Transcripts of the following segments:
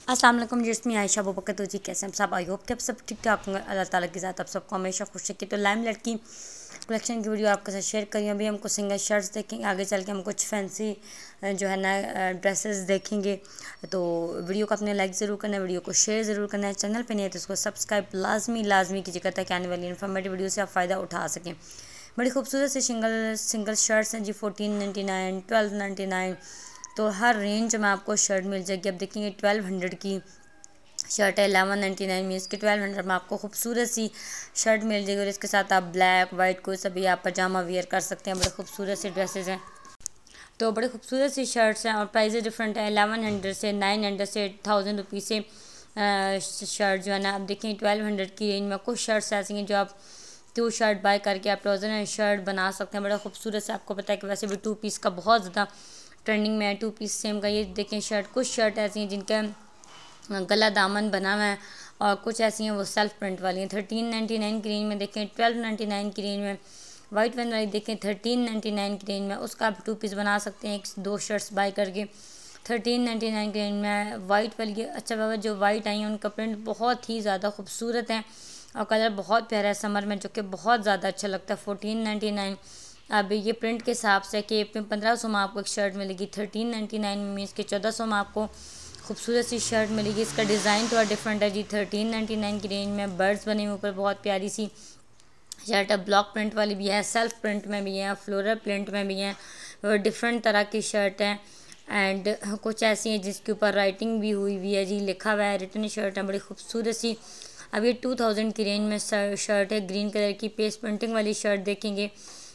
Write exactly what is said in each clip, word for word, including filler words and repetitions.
अस्सलाम वालेकुम जिसमें आयशा बुबकर तो जी कैसे हम सब आई होप कि आप सब ठीक ठाक होंगे। अल्लाह ताला के साथ आप सबको हमेशा खुश रखिए। तो लाइमलाइट की कलेक्शन की वीडियो आपके साथ शेयर करी। अभी हम कुछ सिंगल शर्ट्स देखेंगे, आगे चल के हम कुछ फैंसी जो है ना ड्रेसेस देखेंगे। तो वीडियो को अपने लाइक ज़रूर करना है, वीडियो को शेयर ज़रूर करना है, चैनल पर नहीं है तो उसको सब्सक्राइब लाजमी लाजमी कीजिएगा ताकि आने वाली इन्फॉर्मेटिव वीडियो से आप फ़ायदा उठा सकें। बड़ी खूबसूरत से सिंगल सिंगल शर्ट्स हैं जी, fourteen ninety nine twelve ninety nine तो हर रेंज में आपको शर्ट मिल जाएगी। अब देखेंगे ट्वेल्व हंड्रेड की शर्ट है, एलेवन नाइन्टी नाइन मीन्स कि ट्वेल्व हंड्रेड में आपको खूबसूरत सी शर्ट मिल जाएगी और इसके साथ आप ब्लैक वाइट कोई सा भी आप पजामा वेयर कर सकते हैं। बड़े खूबसूरत सी ड्रेसेस हैं, तो बड़े खूबसूरत सी शर्ट्स हैं और प्राइस डिफरेंट है। एलेवन हंड्रेड से नाइन हंड्रेड से थाउजेंड रुपीज़ से शर्ट जो है ना, अब देखिए ट्वेल्व हंड्रेड की रेंज में कुछ शर्ट्स ऐसी हैं जो आप टू शर्ट बाय करके आप ट्राउज़र एंड शर्ट बना सकते हैं। बड़ा खूबसूरत से, आपको पता है कि वैसे भी टू पीस का बहुत ज़्यादा ट्रेंडिंग में है, टू पीस सेम का। ये देखें शर्ट, कुछ शर्ट ऐसी हैं जिनका गला दामन बना हुआ है और कुछ ऐसी हैं वो सेल्फ प्रिंट वाली हैं। थर्टीन नाइन्टी नाइन की रेंज में देखें, ट्वेल्व नाइन्टी नाइन की रेंज में वाइट वन वाली देखें थर्टीन नाइन्टी नाइन की रेंज में, उसका आप टू पीस बना सकते हैं एक दो शर्ट्स बाय करके। थर्टीन नाइन्टी नाइन की रेंज में वाइट वाली, अच्छा बाबा जो वाइट आई हैं उनका प्रिंट बहुत ही ज़्यादा खूबसूरत है और कलर बहुत प्यारा है समर में, जो कि बहुत ज़्यादा अच्छा लगता है। फोर्टीन नाइन्टी नाइन अब ये प्रिंट के हिसाब से कि पंद्रह सौ में आपको एक शर्ट मिलेगी। थर्टीन नाइन्टी नाइन मीन्स के चौदह सौ में आपको खूबसूरत सी शर्ट मिलेगी। इसका डिज़ाइन थोड़ा डिफरेंट है जी। थर्टीन नाइन्टी नाइन की रेंज में बर्ड्स बने हुए ऊपर बहुत प्यारी सी शर्ट है, ब्लॉक प्रिंट वाली भी है, सेल्फ प्रिंट में भी है, फ्लोरल प्रिंट में भी है, डिफरेंट तरह की शर्ट है। एंड कुछ ऐसी हैं जिसके ऊपर राइटिंग भी हुई हुई है जी, लिखा हुआ है, रिटन शर्ट है, बड़ी खूबसूरत सी। अब ये टू थाउजेंड की रेंज में शर्ट है, ग्रीन कलर की पेस्ट प्रिंटिंग वाली शर्ट देखेंगे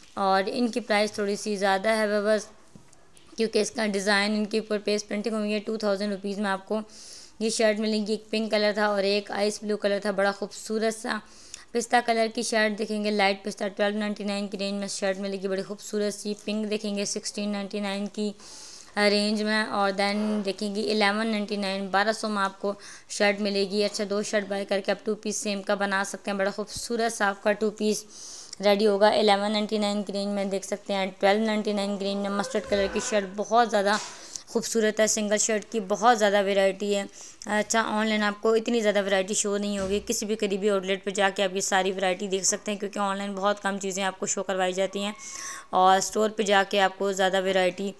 और इनकी प्राइस थोड़ी सी ज़्यादा है वह बस क्योंकि इसका डिज़ाइन इनके ऊपर पेस्ट प्रिंटिंग हुई है। टू थाउजेंड रुपीज़ में आपको ये शर्ट मिलेगी। एक पिंक कलर था और एक आइस ब्लू कलर था, बड़ा खूबसूरत सा पिस्ता कलर की शर्ट देखेंगे, लाइट पिस्ता। ट्वेल्व नाइन्टी नाइन की रेंज में शर्ट मिलेगी, बड़ी खूबसूरत सी। पिंक देखेंगे सिक्सटीन नाइन्टी नाइन की रेंज में और देन देखेंगे एलेवन नाइन्टी नाइन बारह सौ में आपको शर्ट मिलेगी। अच्छा दो शर्ट बाय करके आप टू पीस सेम का बना सकते हैं, बड़ा खूबसूरत सा आपका टू पीस रेडी होगा। एलेवन नाइन्टी नाइन की रेंज में देख सकते हैं। ट्वेल्व नाइन्टी नाइन की रेंज में मस्टर्ड कलर की शर्ट बहुत ज़्यादा खूबसूरत है, सिंगल शर्ट की बहुत ज़्यादा वैरायटी है। अच्छा ऑनलाइन आपको इतनी ज़्यादा वैरायटी शो नहीं होगी, किसी भी करीबी आउटलेट पर जाके आप ये सारी वैरायटी देख सकते हैं क्योंकि ऑनलाइन बहुत कम चीज़ें आपको शो करवाई जाती हैं और स्टोर पर जाके आपको ज़्यादा वैरायटी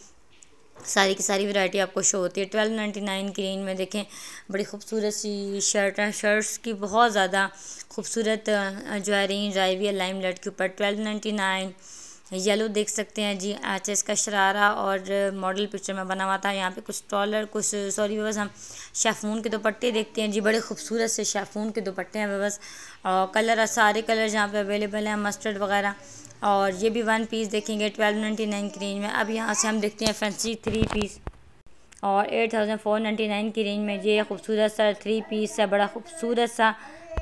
सारी की सारी वैरायटी आपको शो होती है। ट्वेल्व नाइन्टी नाइन की रेंज में देखें बड़ी खूबसूरत सी शर्ट है, शर्ट्स की बहुत ज़्यादा खूबसूरत जो है रेंज आई हुई है लाइमलाइट के ऊपर। ट्वेल्व नाइन्टी नाइन येलो देख सकते हैं जी। अच्छा इसका शरारा और मॉडल पिक्चर में बना हुआ था। यहाँ पे कुछ टॉलर कुछ सॉरी बस हम शेफून के दुपट्टे देखते हैं जी, बड़े खूबसूरत से शेफून के दुपट्टे हैं बस। और कलर सारे कलर यहाँ पे अवेलेबल हैं, मस्टर्ड वगैरह। और ये भी वन पीस देखेंगे ट्वेल्व नाइन्टी नाइन की रेंज में। अब यहाँ से हम देखते हैं फैंसी थ्री पीस और eight thousand four ninety nine की रेंज में ये खूबसूरत सा थ्री पीस है, बड़ा खूबसूरत सा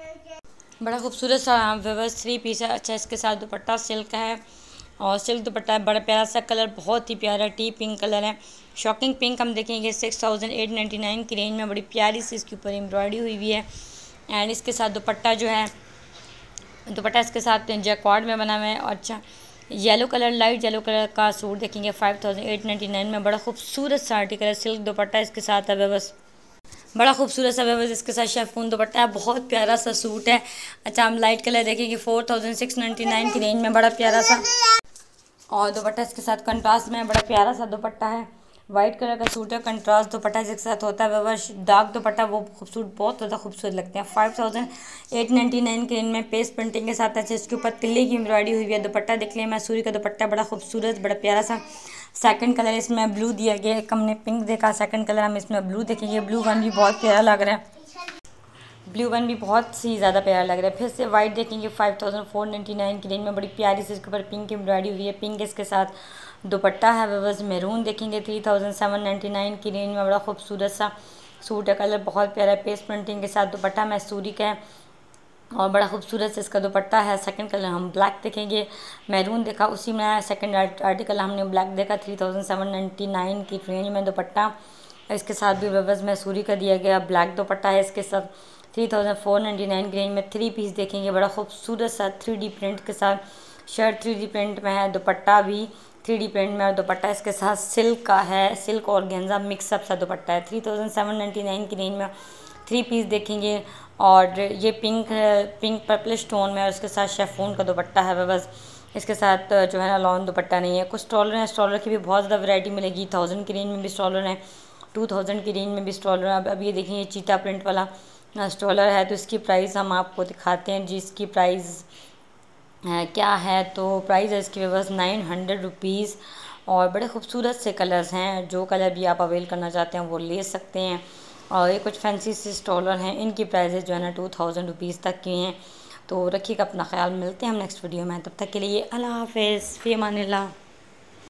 बड़ा खूबसूरत सा व्यवस्थ थ्री पीस है। अच्छा इसके साथ दुपट्टा सिल्क है और सिल्क दुपट्टा है, बड़ा प्यारा सा कलर, बहुत ही प्यारा टी पिंक कलर है, शॉकिंग पिंक। हम देखेंगे six thousand eight ninety nine की रेंज में, बड़ी प्यारी सी इसके ऊपर एम्ब्रॉयडरी हुई हुई है। एंड इसके साथ दुपट्टा जो है दुपट्टा इसके साथ जैकॉर्ड में बना हुआ है। और अच्छा yellow colour light yellow colour का सूट देखेंगे five thousand eight ninety nine में, बड़ा खूबसूरत सा आर्टिकल है, सिल्क दुपट्टा इसके साथ है बस, बड़ा खूबसूरत सा व्यवस्था इसके साथ शेफून दुपट्टा है, बहुत प्यारा सा सूट है। अच्छा हम लाइट कलर देखेंगे four thousand six ninety nine की रेंज में, बड़ा प्यारा सा और दुपट्टा इसके साथ कंट्रास्ट में, बड़ा प्यारा सा दुपट्टा है। वाइट कलर का सूट है, कंट्रास्ट दुपट्टा इसके साथ होता है व्यवस्था, डार्क दुपट्टा वो खूबसूरत बहुत ज़्यादा खूबसूरत लगते हैं। Five thousand eight ninety nine के रेंज में पेस्ट प्रिंटिंग के साथ है, इसके ऊपर तिल्ले की एम्ब्रॉयडरी हुई है। दुपट्टा देख लिया मैसूरी का दुपट्टा, बड़ा खूबसूरत बड़ा प्यारा सा। सेकंड कलर इसमें ब्लू दिया गया, एक हमने पिंक देखा, सेकंड कलर हम इसमें ब्लू देखेंगे। ब्लू वन भी बहुत प्यारा लग रहा है, ब्लू वन भी बहुत सी ज़्यादा प्यारा लग रहा है। फिर से वाइट देखेंगे five thousand four ninety nine की रेंज में, बड़ी प्यारी सी इसके ऊपर पिंक एम्ब्रॉयडरी हुई है, पिंक इसके साथ दुपट्टा है व्यवस्था। मैरून देखेंगे three thousand seven ninety nine की रेंज में, बड़ा खूबसूरत सा सूट है, कलर बहुत प्यारा है, पेस्ट प्रिंटिंग के साथ दुपट्टा मैसूरी का है और बड़ा खूबसूरत से इसका दुपट्टा है। सेकंड कलर हम ब्लैक देखेंगे, मैरून देखा, उसी में सेकंड आर्टिकल हमने ब्लैक देखा। Three thousand seven ninety nine की रेंज में दुपट्टा इसके साथ भी व्यवस्था मैसूरी का दिया गया, ब्लैक दुपट्टा है इसके साथ। Three thousand four ninety nine की रेंज में थ्री पीस देखेंगे, बड़ा खूबसूरत सा थ्री डी प्रिंट के साथ शर्ट थ्री डी प्रिंट में है, दुपट्टा भी थ्री डी प्रिंट में और दुपट्टा इसके साथ सिल्क का है, सिल्क और गेंजा मिक्सअप सा दुपट्टा है। Three thousand seven ninety nine की रेंज में थ्री पीस देखेंगे और ये पिंक पिंक पर्पल स्टोन में और उसके साथ शेफून का दुपट्टा है। बस इसके साथ जो है ना लॉन दुपट्टा नहीं है। कुछ स्टॉलर हैं, स्टॉलर की भी बहुत ज़्यादा वैरायटी मिलेगी। थाउजेंड की रेंज में भी स्टॉलर हैं, टू थाउजेंड की रेंज में भी स्टॉलर हैं। अब अब ये देखिए चीता प्रिंट वाला स्टॉलर है, तो इसकी प्राइस हम आपको दिखाते हैं जी। इसकी प्राइस है क्या है, तो प्राइस है इसकी बस नाइन हंड्रेड रुपीज़ और बड़े खूबसूरत से कलर्स हैं। जो कलर भी आप अवेल करना चाहते हैं वो ले सकते हैं। और ये कुछ फैंसी से स्टॉलर हैं, इनकी प्राइसेस जो है ना टू थाउजेंड रुपीज़ तक की हैं। तो रखिएगा अपना ख्याल, मिलते हैं हम नेक्स्ट वीडियो में। तब तक के लिए अल्लाह हाफ़िज़, फ़ी अमानिल्लाह।